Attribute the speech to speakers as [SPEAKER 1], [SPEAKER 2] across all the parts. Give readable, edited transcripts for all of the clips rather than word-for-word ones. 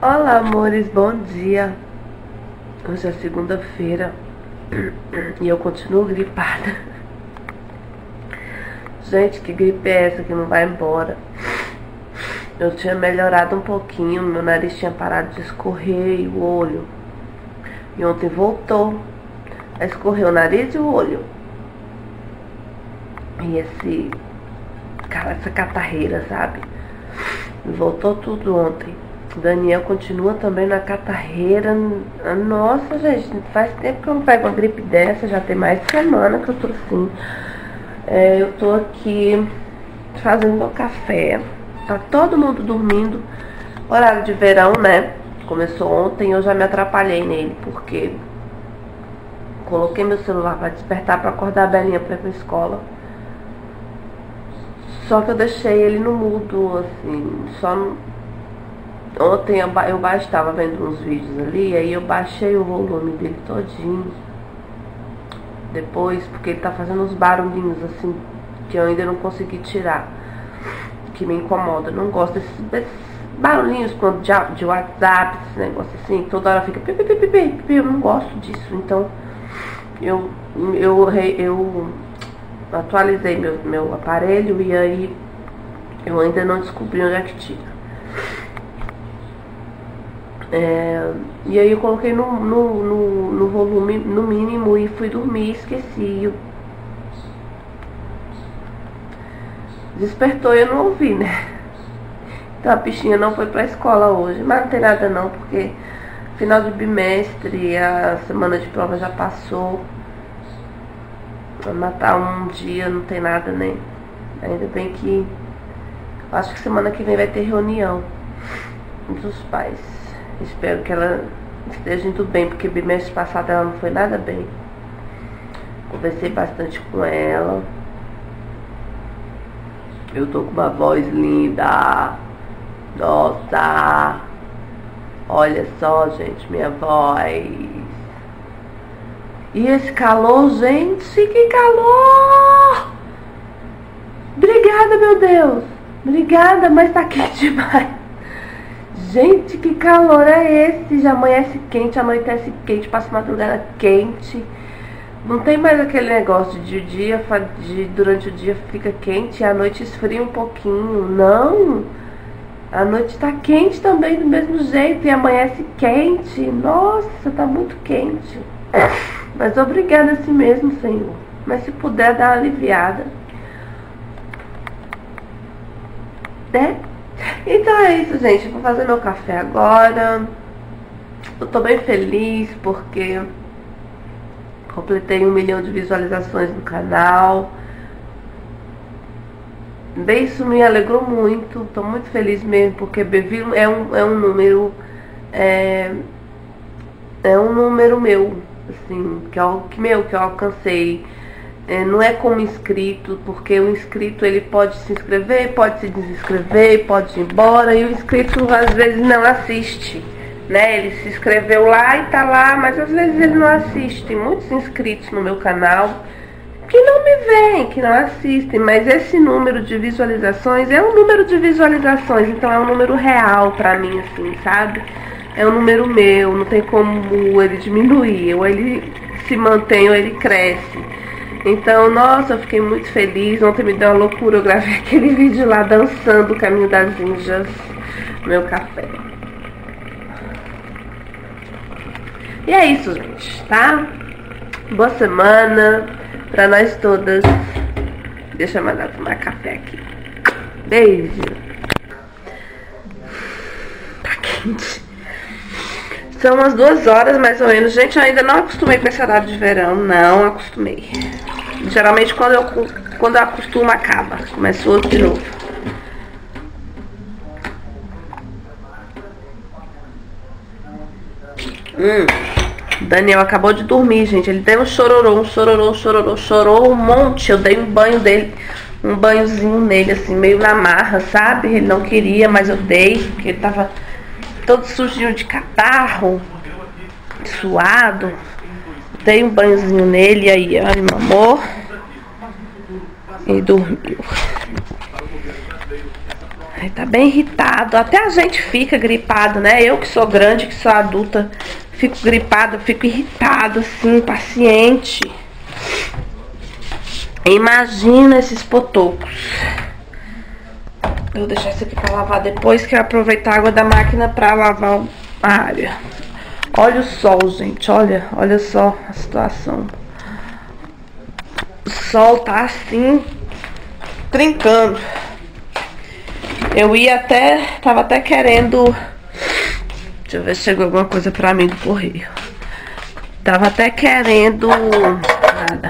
[SPEAKER 1] Olá, amores, bom dia. Hoje é segunda-feira e eu continuo gripada. Gente, que gripe é essa que não vai embora? Eu tinha melhorado um pouquinho, meu nariz tinha parado de escorrer e o olho. E ontem voltou a escorrer o nariz e o olho. E essa catarreira, sabe? Voltou tudo ontem. Daniel continua também na catarreira. Nossa, gente, faz tempo que eu não pego uma gripe dessa. Já tem mais de semana que eu tô assim. Eu tô aqui fazendo meu café. Tá todo mundo dormindo. Horário de verão, né? Começou ontem e eu já me atrapalhei nele, porque coloquei meu celular pra despertar, pra acordar a Belinha pra ir pra escola. Só que eu deixei ele no mudo, assim, só no... Ontem eu estava vendo uns vídeos ali, aí eu baixei o volume dele todinho. Depois, porque ele tá fazendo uns barulhinhos assim, que eu ainda não consegui tirar, que me incomoda. Eu não gosto desses barulhinhos quando de WhatsApp, esse negócio assim, toda hora fica pi, eu não gosto disso. Então, eu atualizei meu aparelho e aí eu ainda não descobri onde é que tira. E aí eu coloquei no volume no mínimo e fui dormir, esqueci. Despertou e eu não ouvi, né? Então a bichinha não foi pra escola hoje, mas não tem nada não, porque final de bimestre, a semana de prova já passou. Vai matar um dia, não tem nada, né? Ainda bem que acho que semana que vem vai ter reunião dos pais. Espero que ela esteja indo bem, porque bimestre passado ela não foi nada bem. Conversei bastante com ela. Eu tô com uma voz linda. Nossa! Olha só, gente, minha voz. E esse calor, gente, que calor! Obrigada, meu Deus! Obrigada, mas tá quente demais. Gente, que calor é esse? Já amanhece quente, anoitece quente, passa madrugada quente. Não tem mais aquele negócio durante o dia fica quente e à noite esfria um pouquinho. Não! A noite tá quente também do mesmo jeito e amanhece quente. Nossa, tá muito quente. Mas obrigada assim mesmo, Senhor. Mas se puder dar uma aliviada, né? Então é isso, gente. Vou fazer meu café agora. Eu tô bem feliz porque completei 1 milhão de visualizações no canal. Bem, isso me alegrou muito. Tô muito feliz mesmo, porque é um número um número meu, assim, que eu alcancei. Não é como inscrito, porque o inscrito ele pode se inscrever, pode se desinscrever, pode ir embora, e o inscrito às vezes não assiste, né? Ele se inscreveu lá e tá lá, mas às vezes ele não assiste. Tem muitos inscritos no meu canal que não me veem, que não assistem, mas esse número de visualizações é um número de visualizações, então é um número real pra mim, assim, sabe? É um número meu, não tem como ele diminuir, ou ele se mantém ou ele cresce. Então, nossa, eu fiquei muito feliz. Ontem me deu uma loucura, eu gravei aquele vídeo lá dançando o Caminho das Índias, meu café. E é isso, gente, tá? Boa semana pra nós todas. Deixa eu mandar tomar café aqui. Beijo. Tá quente. São umas 2 horas mais ou menos. Gente, eu ainda não acostumei com esse horário de verão. Não acostumei. Geralmente quando eu acostumo acaba. Começou de novo. Daniel acabou de dormir, gente. Ele deu um chororô, chorou um monte. Eu dei um banho dele, um banhozinho nele, assim, meio na marra, sabe? Ele não queria, mas eu dei, porque ele tava todo sujinho de catarro, suado. Dei um banhozinho nele e aí ele mamou e dormiu. Ai, tá bem irritado. Até a gente fica gripado, né? Eu que sou grande, que sou adulta, fico gripada, fico irritada, assim, paciente. Imagina esses potocos. Eu vou deixar isso aqui pra lavar depois, que eu aproveitar a água da máquina pra lavar a área. Olha o sol, gente, olha só a situação. O sol tá assim, trincando. Tava até querendo... Deixa eu ver se chegou alguma coisa pra mim do correio. Tava até querendo... Nada.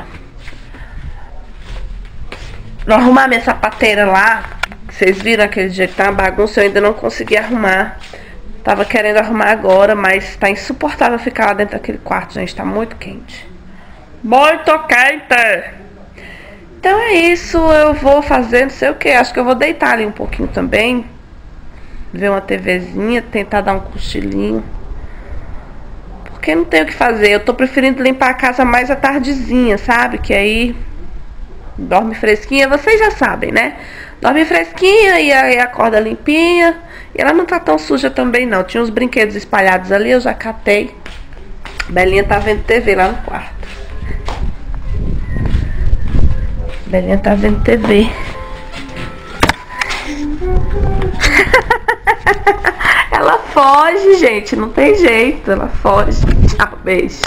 [SPEAKER 1] Arrumar minha sapateira lá. Vocês viram aquele dia que tá uma bagunça, eu ainda não consegui arrumar. Tava querendo arrumar agora, mas tá insuportável ficar lá dentro daquele quarto, gente. Tá muito quente. Muito quente! Então é isso, eu vou fazer não sei o que. Acho que eu vou deitar ali um pouquinho também. Ver uma TVzinha, tentar dar um cochilinho. Porque não tem o que fazer. Eu tô preferindo limpar a casa mais à tardezinha, sabe? Que aí dorme fresquinha, vocês já sabem, né? Dorme fresquinha e aí acorda limpinha. E ela não tá tão suja também não. Tinha uns brinquedos espalhados ali, eu já catei. Belinha tá vendo TV lá no quarto. Belinha tá vendo TV. Ela foge, gente. Não tem jeito. Ela foge. Tchau, beijo.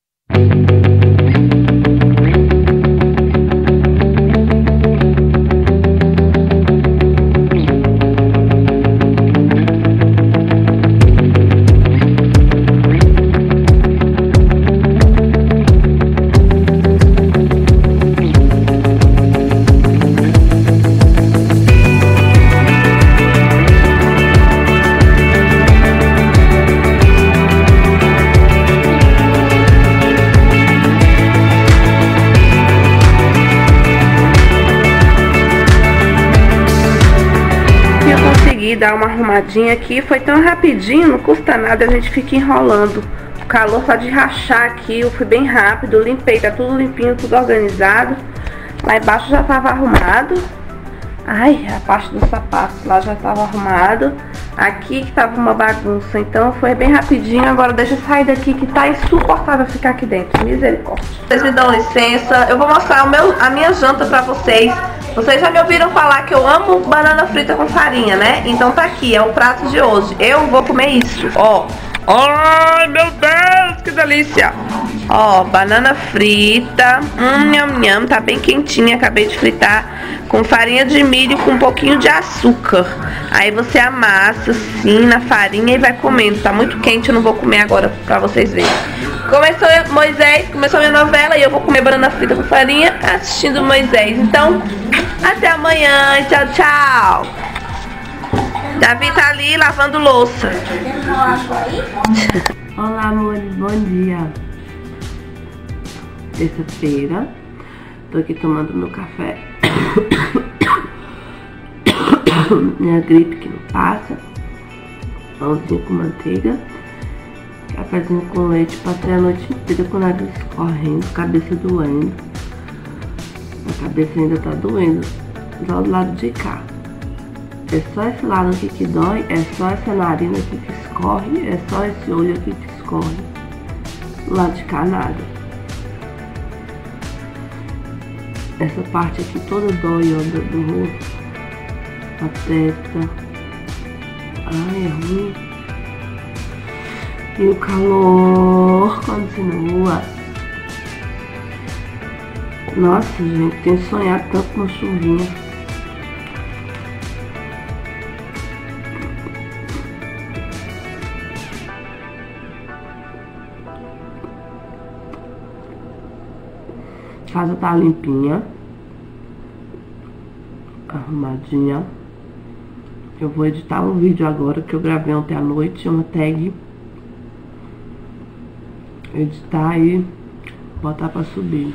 [SPEAKER 1] Dar uma arrumadinha aqui, foi tão rapidinho, não custa nada, a gente fica enrolando. O calor só de rachar aqui, eu fui bem rápido, limpei, tá tudo limpinho, tudo organizado. Lá embaixo já tava arrumado. Ai, a parte dos sapatos lá já tava arrumado. Aqui que tava uma bagunça, então foi bem rapidinho. Agora deixa eu sair daqui que tá insuportável ficar aqui dentro, misericórdia. Vocês me dão licença, eu vou mostrar a minha janta pra vocês. Vocês já me ouviram falar que eu amo banana frita com farinha, né? Então tá aqui, é o prato de hoje. Eu vou comer isso, ó. Ai, meu Deus, que delícia. Ó, banana frita. Nham, nham, tá bem quentinha, acabei de fritar. Com farinha de milho com um pouquinho de açúcar. Aí você amassa assim na farinha e vai comendo. Tá muito quente, eu não vou comer agora pra vocês verem. Começou Moisés, começou a minha novela e eu vou comer banana frita com farinha assistindo Moisés. Então, até amanhã. Tchau, tchau. Davi tá ali lavando louça. Olá, amores, bom dia. Terça-feira. Tô aqui tomando meu café. Minha gripe que não passa. Pãozinho com manteiga. Cafézinho com leite. Passei a noite inteira com o nariz escorrendo, cabeça doendo. A cabeça ainda tá doendo do lado de cá. É só esse lado aqui que dói, é só essa narina aqui que escorre, é só esse olho aqui que escorre. Do lado de cá nada. Essa parte aqui toda dói, ó, do rosto. A testa. Ai, é ruim. E o calor continua. Nossa, gente, tenho sonhado tanto com uma chuvinha. A casa tá limpinha, arrumadinha. Eu vou editar um vídeo agora que eu gravei ontem à noite, uma tag. Editar e botar pra subir.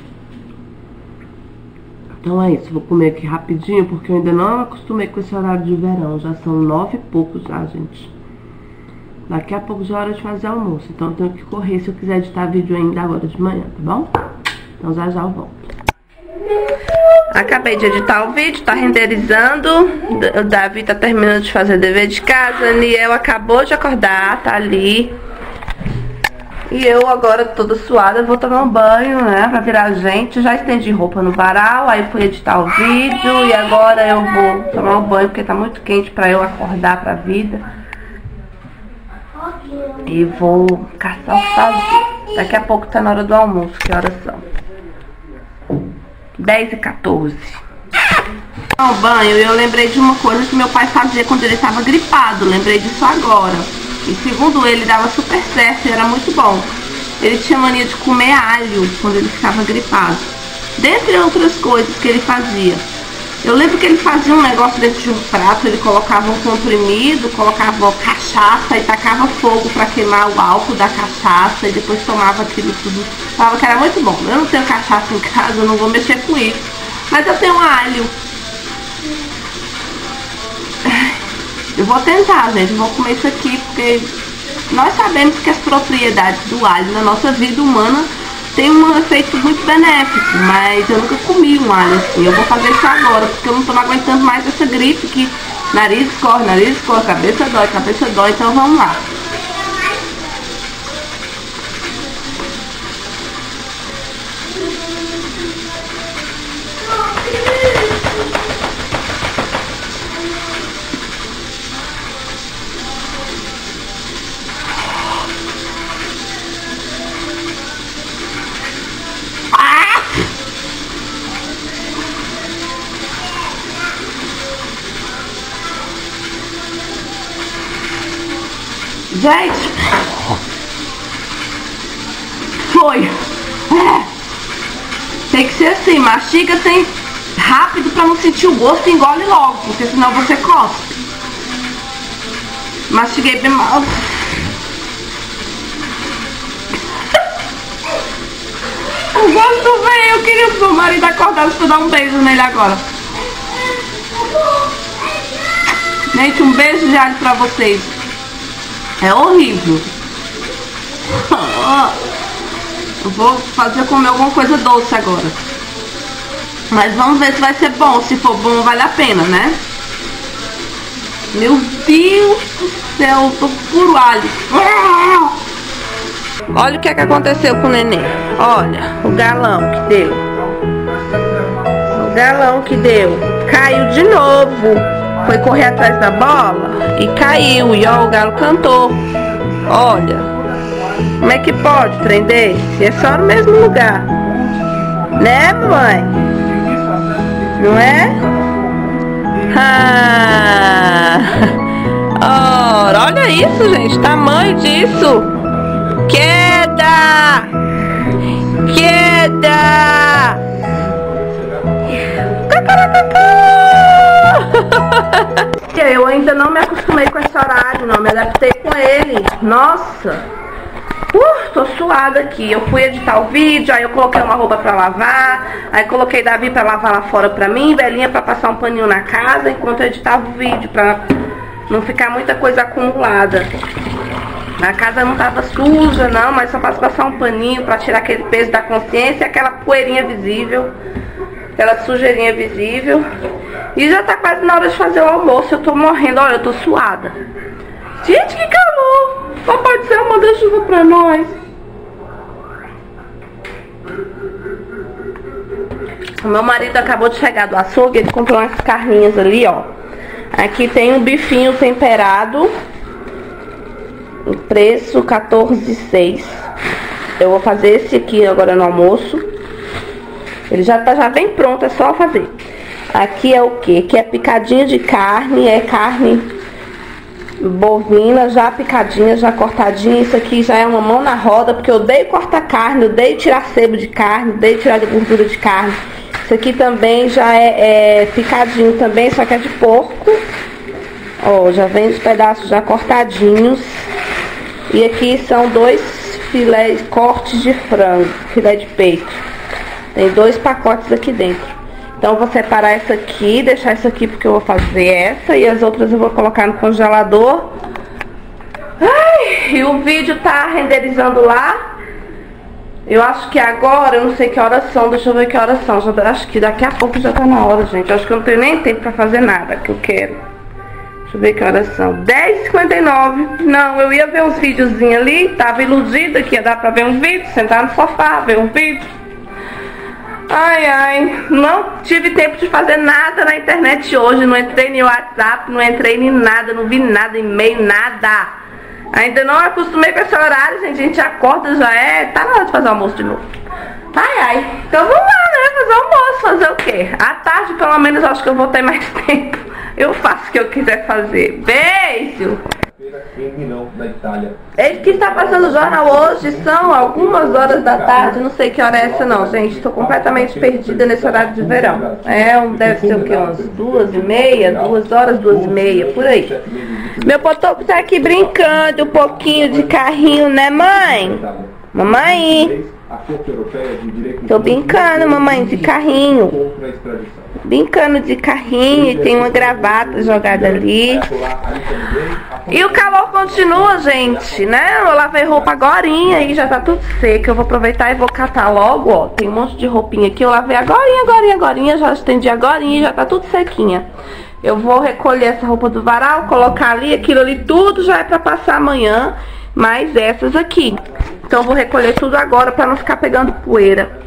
[SPEAKER 1] Então é isso, vou comer aqui rapidinho porque eu ainda não acostumei com esse horário de verão. Já são 9 e pouco já, gente. Daqui a pouco já é hora de fazer almoço, então eu tenho que correr se eu quiser editar vídeo ainda agora de manhã, tá bom? Então já eu volto. Acabei de editar o vídeo, tá renderizando. O Davi tá terminando de fazer dever de casa. Niel acabou de acordar, tá ali. E eu agora toda suada, vou tomar um banho, né, pra virar gente. Já estendi roupa no varal, aí fui editar o vídeo. E agora eu vou tomar um banho, porque tá muito quente pra eu acordar pra vida. E vou caçar os paus. Daqui a pouco tá na hora do almoço. Que horas são? 10h14. Tomar um banho, eu lembrei de uma coisa que meu pai fazia quando ele estava gripado. Lembrei disso agora. E segundo ele, dava super certo e era muito bom. Ele tinha mania de comer alho quando ele ficava gripado. Dentre outras coisas que ele fazia. Eu lembro que ele fazia um negócio dentro de um prato. Ele colocava um comprimido, colocava cachaça e tacava fogo para queimar o álcool da cachaça. E depois tomava aquilo tudo. Falava que era muito bom. Eu não tenho cachaça em casa, eu não vou mexer com isso. Mas eu tenho alho. Eu vou tentar, gente, eu vou comer isso aqui, porque nós sabemos que as propriedades do alho na nossa vida humana tem um efeito muito benéfico, mas eu nunca comi um alho assim. Eu vou fazer isso agora, porque eu não estou aguentando mais essa gripe, que nariz escorre, cabeça dói, então vamos lá. Gente, foi. Tem que ser assim, mastiga rápido pra não sentir o gosto e engole logo, porque senão você cospe. Mastiguei bem mal. O gosto veio, eu queria que meu marido acordasse pra dar um beijo nele agora. Gente, um beijo de alho pra vocês. É horrível. Eu vou fazer comer alguma coisa doce agora. Mas vamos ver se vai ser bom. Se for bom, vale a pena, né? Meu Deus do céu, eu tô puro alho. Olha o que é que aconteceu com o neném. Olha o galão que deu. O galão que deu. Caiu de novo. Foi correr atrás da bola e caiu. E ó, o galo cantou. Olha, como é que pode trem desse? É só no mesmo lugar, né, mãe? Não é? Olha isso, gente. Tamanho disso. Queda! Eu ainda não me acostumei com esse horário, não me adaptei com ele. Nossa, tô suada aqui. Eu fui editar o vídeo, aí eu coloquei uma roupa pra lavar, aí coloquei Davi pra lavar lá fora pra mim, Belinha pra passar um paninho na casa enquanto eu editava o vídeo, pra não ficar muita coisa acumulada. A casa não tava suja não, mas só pra passar um paninho pra tirar aquele peso da consciência e aquela poeirinha visível, aquela sujeirinha visível. E já tá quase na hora de fazer o almoço. Eu tô morrendo, olha, eu tô suada. Gente, que calor. Papai do céu, manda chuva pra nós. O meu marido acabou de chegar do açougue. Ele comprou umas carninhas ali, ó. Aqui tem um bifinho temperado. O preço R$14,06. Eu vou fazer esse aqui agora no almoço. Ele já vem pronto, é só fazer. Aqui é o que? Aqui é picadinha de carne, é carne bovina, já picadinha, já cortadinha. Isso aqui já é uma mão na roda, porque eu odeio cortar carne, eu odeio tirar sebo de carne, odeio tirar gordura de carne. Isso aqui também já é picadinho também, só que é de porco. Ó, já vem os pedaços já cortadinhos. E aqui são 2 filés, cortes de frango, filé de peito. Tem 2 pacotes aqui dentro. Então eu vou separar essa aqui, deixar essa aqui porque eu vou fazer essa. E as outras eu vou colocar no congelador. Ai, e o vídeo tá renderizando lá. Eu acho que agora, eu não sei que horas são, deixa eu ver que horas são. Acho que daqui a pouco já tá na hora, gente. Acho que eu não tenho nem tempo pra fazer nada que eu quero. Deixa eu ver que horas são. 10h59. Não, eu ia ver uns videozinhos ali. Tava iludida que ia dar pra ver um vídeo. Sentar no sofá, ver um vídeo. Ai, ai. Não tive tempo de fazer nada na internet hoje. Não entrei no WhatsApp, não entrei em nada. Não vi nada, e-mail, nada. Ainda não acostumei com esse horário, gente. A gente acorda, já é... Tá na hora de fazer almoço de novo. Ai, ai. Então vamos lá, né? Fazer almoço. Fazer o quê? À tarde, pelo menos, eu acho que eu vou ter mais tempo. Eu faço o que eu quiser fazer. Beijo! Ele que está passando o jornal hoje são algumas horas da tarde. Não sei que hora é essa não, gente. Estou completamente perdida nesse horário de verão. Deve ser o que? Umas 2h30, 2h, 2h30, por aí. Meu potoco tá aqui brincando um pouquinho de carrinho, né, mãe? Mamãe! Tô brincando, mamãe, de carrinho. Brincando de carrinho, e tem uma gravata jogada ali. E o calor continua, gente, né? Eu lavei roupa agorinha e já tá tudo seco. Eu vou aproveitar e vou catar logo, ó. Tem um monte de roupinha aqui, eu lavei agorinha, já estendi agorinha e já tá tudo sequinha. Eu vou recolher essa roupa do varal, colocar ali, aquilo ali tudo já é pra passar amanhã. Mais essas aqui. Então eu vou recolher tudo agora pra não ficar pegando poeira.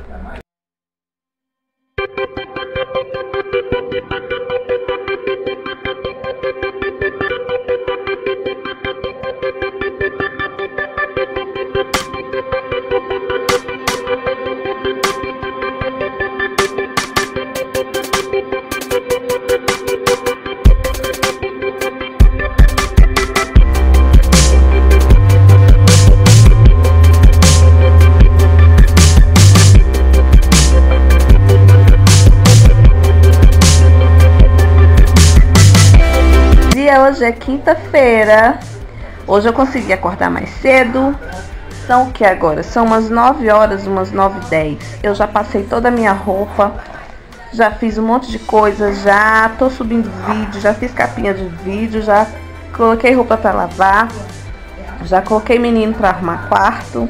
[SPEAKER 1] Hoje é quinta-feira. Hoje eu consegui acordar mais cedo. São o que agora? São umas 9 horas, umas 9h10. Eu já passei toda a minha roupa. Já fiz um monte de coisa. Já tô subindo vídeo. Já fiz capinha de vídeo. Já coloquei roupa pra lavar. Já coloquei menino pra arrumar quarto.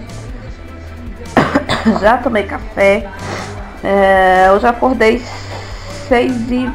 [SPEAKER 1] Já tomei café. Eu já acordei 6h15.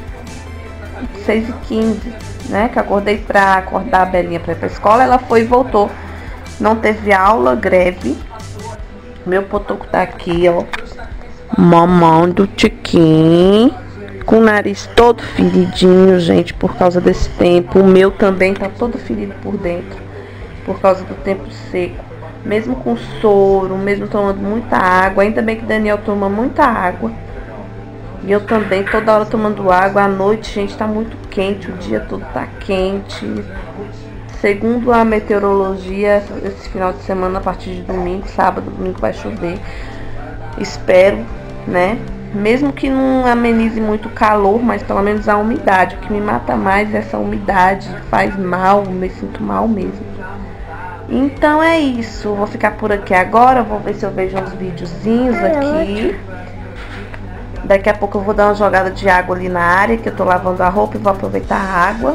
[SPEAKER 1] Né, que acordei pra acordar a Belinha pra ir pra escola. Ela foi e voltou. Não teve aula, greve. Meu potoco tá aqui, ó, mamando tiquinho, com o nariz todo feridinho, gente, por causa desse tempo. O meu também tá todo ferido por dentro, por causa do tempo seco. Mesmo com soro, mesmo tomando muita água. Ainda bem que Daniel toma muita água. E eu também, toda hora tomando água. À noite, gente, tá muito quente. O dia todo tá quente. Segundo a meteorologia, esse final de semana, a partir de domingo, sábado, domingo, vai chover. Espero, né? Mesmo que não amenize muito o calor, mas pelo menos a umidade. O que me mata mais é essa umidade. Faz mal, me sinto mal mesmo. Então é isso. Vou ficar por aqui agora. Vou ver se eu vejo uns videozinhos aqui. Daqui a pouco eu vou dar uma jogada de água ali na área, que eu tô lavando a roupa, e vou aproveitar a água.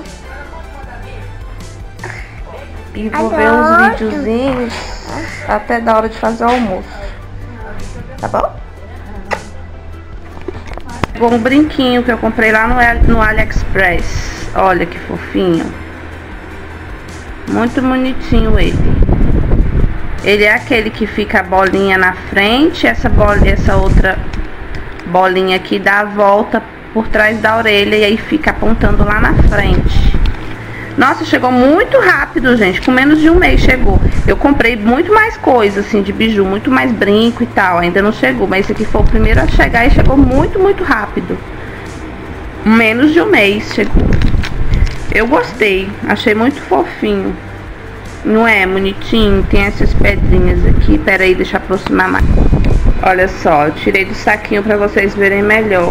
[SPEAKER 1] E vou ver uns videozinhos até da hora de fazer o almoço. Tá bom? Um brinquinho que eu comprei lá no AliExpress. Olha que fofinho. Muito bonitinho ele. Ele é aquele que fica a bolinha na frente, essa outra bolinha aqui dá a volta por trás da orelha e aí fica apontando lá na frente. Nossa, chegou muito rápido, gente. Com menos de um mês chegou. Eu comprei muito mais coisa, assim, de biju, muito mais brinco e tal. Ainda não chegou, mas esse aqui foi o primeiro a chegar e chegou muito, muito rápido. Menos de um mês chegou. Eu gostei, achei muito fofinho. Não é bonitinho? Tem essas pedrinhas aqui. Pera aí, deixa eu aproximar mais. Olha só, eu tirei do saquinho pra vocês verem melhor.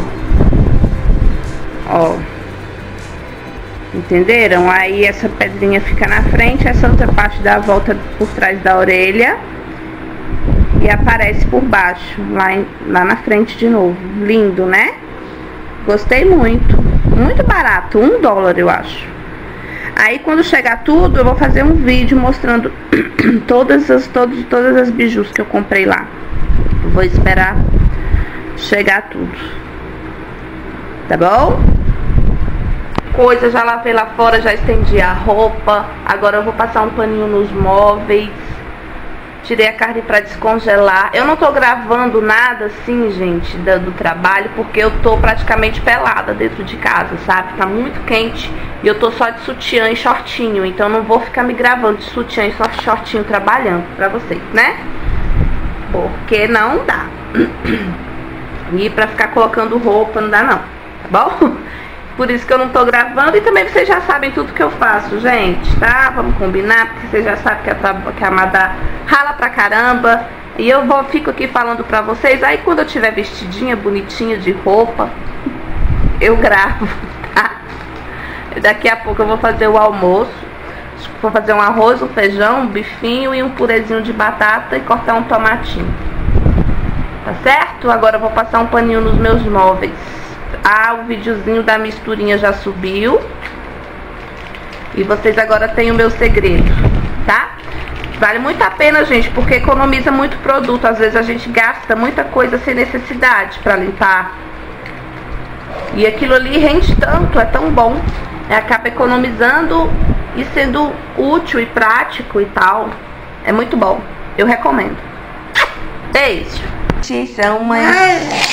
[SPEAKER 1] Ó. Entenderam? Aí essa pedrinha fica na frente, essa outra parte dá a volta por trás da orelha e aparece por baixo, lá na frente de novo. Lindo, né? Gostei muito. Muito barato, $1 eu acho.
[SPEAKER 2] Aí quando chegar tudo, eu vou fazer um vídeo mostrando todas as bijus que eu comprei lá. Vou esperar chegar tudo. Tá bom? Coisa, já lavei lá fora, já estendi a roupa. Agora eu vou passar um paninho nos móveis. Tirei a carne pra descongelar. Eu não tô gravando nada assim, gente, do trabalho, porque eu tô praticamente pelada dentro de casa, sabe? Tá muito quente e eu tô só de sutiã e shortinho. Então não vou ficar me gravando de sutiã e só shortinho trabalhando pra vocês, né? Porque não dá. E pra ficar colocando roupa não dá não, tá bom? Por isso que eu não tô gravando. E também vocês já sabem tudo que eu faço, gente, tá? Vamos combinar, porque vocês já sabem que a Madá rala pra caramba. E eu fico aqui falando pra vocês. Aí quando eu tiver vestidinha, bonitinha de roupa, eu gravo, tá? Daqui a pouco eu vou fazer o almoço. Vou fazer um arroz, um feijão, um bifinho e um purezinho de batata e cortar um tomatinho. Tá certo? Agora eu vou passar um paninho nos meus móveis. O videozinho da misturinha já subiu. E vocês agora têm o meu segredo, tá? Vale muito a pena, gente, porque economiza muito produto. Às vezes a gente gasta muita coisa sem necessidade pra limpar. E aquilo ali rende tanto, é tão bom. Acaba economizando e sendo útil e prático e tal. É muito bom. Eu recomendo. Beijo. São umas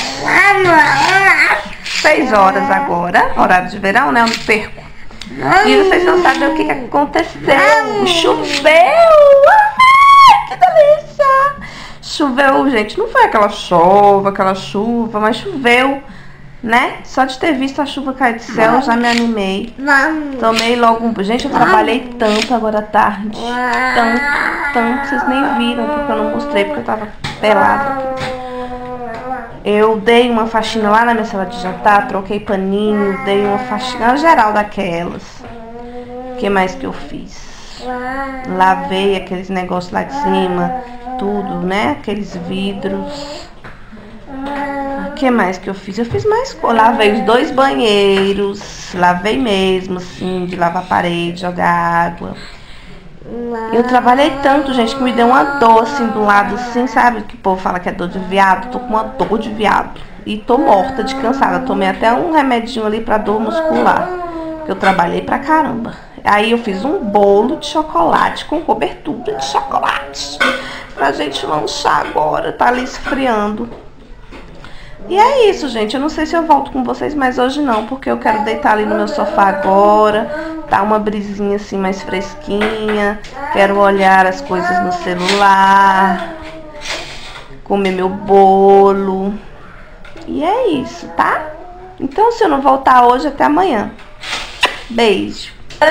[SPEAKER 2] 6 horas agora, horário de verão, né? Eu me perco. E vocês não sabem o que aconteceu. Choveu! Ai, que delícia! Choveu, gente. Não foi aquela chuva, mas choveu, né? Só de ter visto a chuva cair do céu, eu já me animei. Tomei logo um... Gente, eu trabalhei tanto agora à tarde. Tanto. Vocês nem viram, porque eu não mostrei, porque eu tava pelada. Eu dei uma faxina lá na minha sala de jantar, troquei paninho, dei uma faxina geral daquelas. O que mais que eu fiz? Lavei aqueles negócios lá de cima, tudo, né? Aqueles vidros. O que mais que eu fiz? Eu fiz mais coisa. Lavei os 2 banheiros, lavei mesmo, assim, de lavar a parede, jogar água. Eu trabalhei tanto, gente, que me deu uma dor assim do lado, assim, sabe? Que o povo fala que é dor de viado. Tô com uma dor de viado. E tô morta de cansada. Tomei até um remedinho ali pra dor muscular. Porque eu trabalhei pra caramba. Aí eu fiz um bolo de chocolate com cobertura de chocolate. Pra gente lanchar agora. Tá ali esfriando. E é isso, gente. Eu não sei se eu volto com vocês, mas hoje não, porque eu quero deitar ali no meu sofá agora. Tá uma brisinha assim mais fresquinha. Quero olhar as coisas no celular. Comer meu bolo. E é isso, tá? Então, se eu não voltar hoje, até amanhã. Beijo.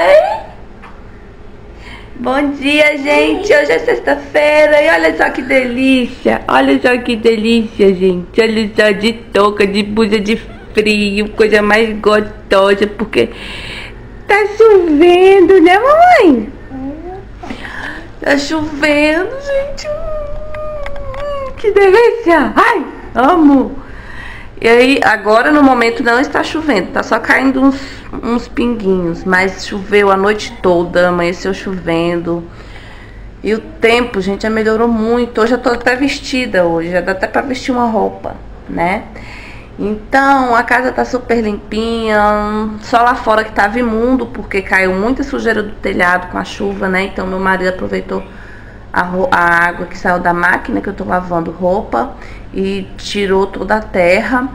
[SPEAKER 2] Bom dia, gente. Hoje é sexta-feira e olha só que delícia. Olha só que delícia, gente. Olha só, de touca, de blusa de frio. Coisa mais gostosa, porque tá chovendo, né, mamãe? Tá chovendo, gente. Que delícia. Ai, amo. E aí, agora no momento não está chovendo, tá só caindo uns pinguinhos, mas choveu a noite toda, amanheceu chovendo. E o tempo, gente, já melhorou muito. Hoje eu tô até vestida hoje, já dá até pra vestir uma roupa, né? Então, a casa tá super limpinha, só lá fora que tava imundo, porque caiu muita sujeira do telhado com a chuva, né? Então, meu marido aproveitou a água que saiu da máquina que eu tô lavando roupa e tirou toda a terra.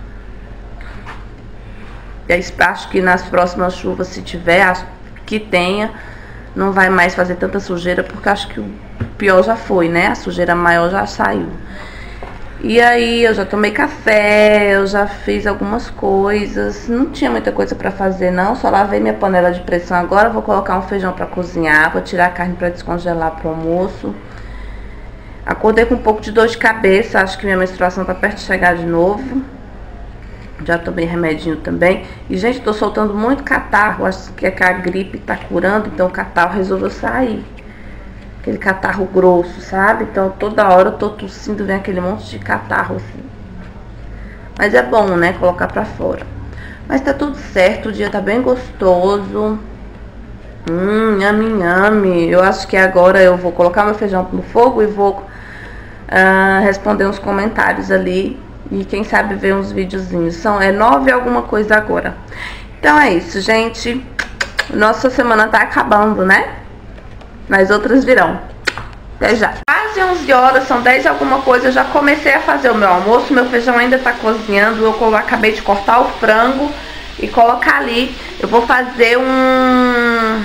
[SPEAKER 2] E acho que nas próximas chuvas, se tiver, acho que tenha, não vai mais fazer tanta sujeira, porque acho que o pior já foi, né? A sujeira maior já saiu. E aí eu já tomei café, eu já fiz algumas coisas. Não tinha muita coisa pra fazer não, só lavei minha panela de pressão agora. Vou colocar um feijão pra cozinhar, vou tirar a carne pra descongelar pro almoço. Acordei com um pouco de dor de cabeça, acho que minha menstruação tá perto de chegar de novo. Já tomei remedinho também. E gente, tô soltando muito catarro, acho que é que a gripe tá curando, então o catarro resolveu sair. Aquele catarro grosso, sabe? Então toda hora eu tô tossindo, vem aquele monte de catarro assim. Mas é bom, né? Colocar pra fora. Mas tá tudo certo, o dia tá bem gostoso. Yummy, yummy. Eu acho que agora eu vou colocar meu feijão no fogo e vou responder uns comentários ali. E quem sabe ver uns videozinhos. É 9 alguma coisa agora. Então é isso, gente. Nossa semana tá acabando, né? Mas outras virão. Até já. Quase 11 horas, são 10 alguma coisa. Eu já comecei a fazer o meu almoço. Meu feijão ainda tá cozinhando. Eu acabei de cortar o frango e colocar ali. Eu vou fazer um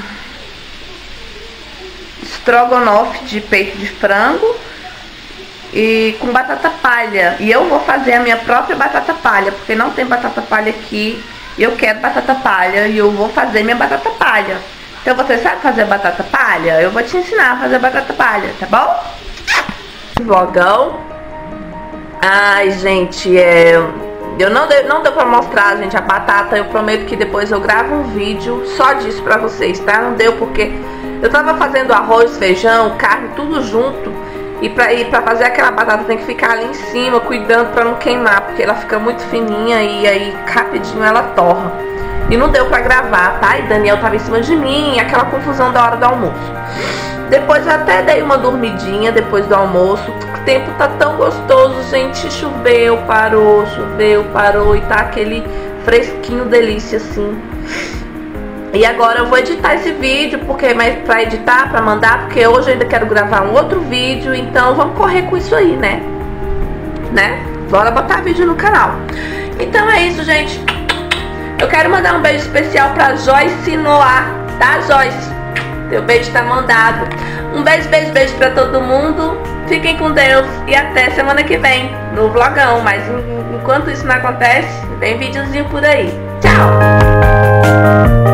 [SPEAKER 2] estrogonofe de peito de frango e com batata palha. E eu vou fazer a minha própria batata palha, porque não tem batata palha aqui. E eu quero batata palha e eu vou fazer minha batata palha. Então você sabe fazer batata palha? Eu vou te ensinar a fazer batata palha, tá bom? Vlogão. Ai, gente, não deu pra mostrar, gente, a batata. Eu prometo que depois eu gravo um vídeo só disso pra vocês, tá? Não deu porque eu tava fazendo arroz, feijão, carne, tudo junto. E pra fazer aquela batata tem que ficar ali em cima, cuidando pra não queimar, porque ela fica muito fininha e aí rapidinho ela torra. E não deu pra gravar, tá? E Daniel tava em cima de mim, aquela confusão da hora do almoço. Depois eu até dei uma dormidinha depois do almoço. O tempo tá tão gostoso, gente. Choveu, parou e tá aquele fresquinho delícia assim. E agora eu vou editar esse vídeo, porque mais pra editar, pra mandar, porque hoje eu ainda quero gravar um outro vídeo, então vamos correr com isso aí, né? Bora botar vídeo no canal. Então é isso, gente. Eu quero mandar um beijo especial pra Joyce Noah, tá, Joyce? Teu beijo tá mandado. Um beijo pra todo mundo. Fiquem com Deus e até semana que vem no vlogão. Mas enquanto isso não acontece, tem videozinho por aí. Tchau!